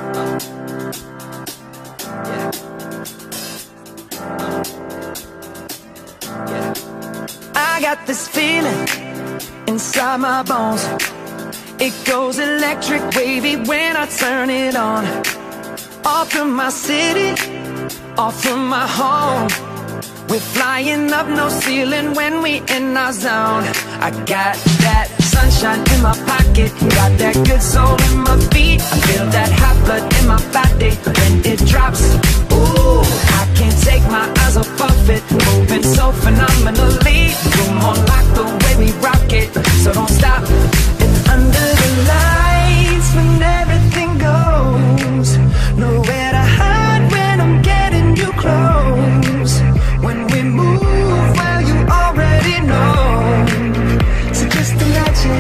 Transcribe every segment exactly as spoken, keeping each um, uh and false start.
I got this feeling inside my bones. It goes electric wavy when I turn it on. Off from my city, off from my home. We're flying up, no ceiling when we in our zone. I got that sunshine in my pocket, got that good soul in my feet. I feel that hot blood in my body when it drops. Ooh, I can't take my eyes off of it, moving so phenomenally. Room on lock, the way we rock it, so don't stop. And under the lights, when everything goes, nowhere to hide when I'm getting you close. When we move, well, you already know. So just imagine.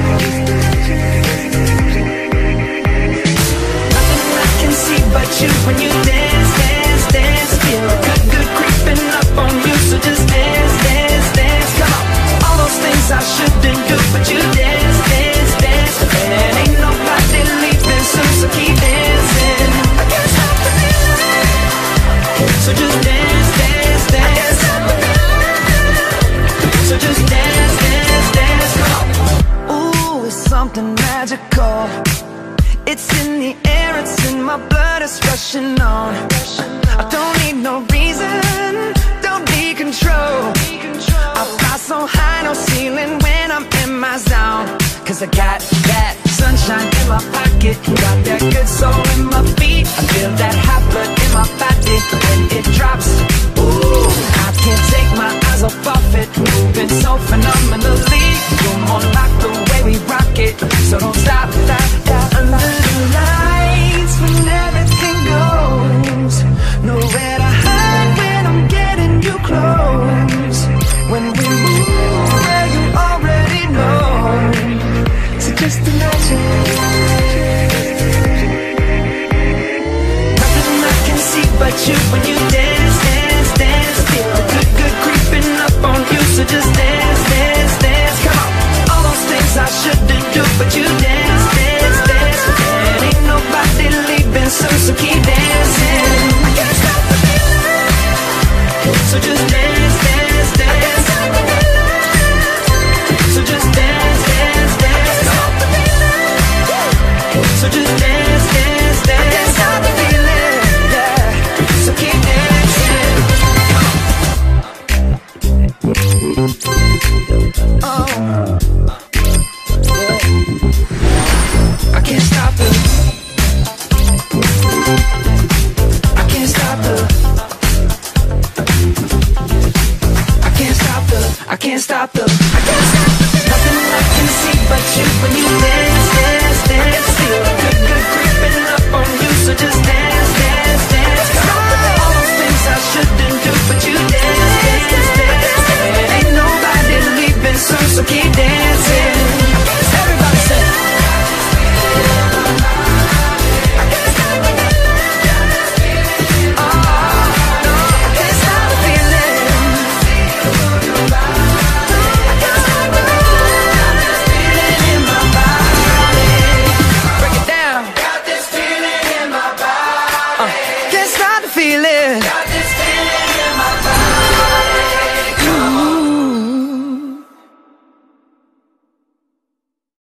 Nothing I can see but you when you dance, dance, dance. Feel good, good creeping up on you. So just dance, dance, dance. Come on. All those things I shouldn't do, but you dance, dance, dance. And ain't nobody leaving soon, so keep dancing. I can't stop the feeling. So just dance, dance, dance. So just dance, dance, dance. Come on. Ooh, it's something magical. It's in the air, it's in my blood, it's rushing on. I don't need no reason, don't need control. I fly so high, no ceiling when I'm in my zone. Cause I got that sunshine in my pocket, got that good soul in my feet. I feel that hot blood in my body when it drops. Ooh, I can't take my eyes off of it, moving so phenomenally. You're more like the way we rock it, so don't stop that.